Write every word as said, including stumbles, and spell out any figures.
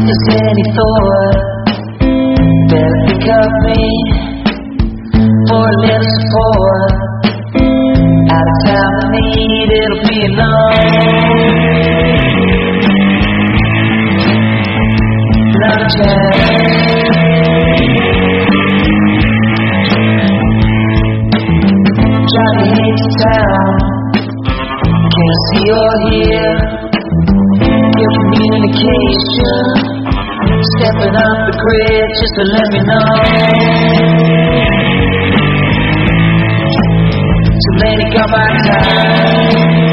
there's any thought, better think of me for a little support. Out of time I need, it'll be enough. Not a chance. Johnny hates the town, can't see you're here. Your communication, stepping up the grid just to let me know. Too late, got my time.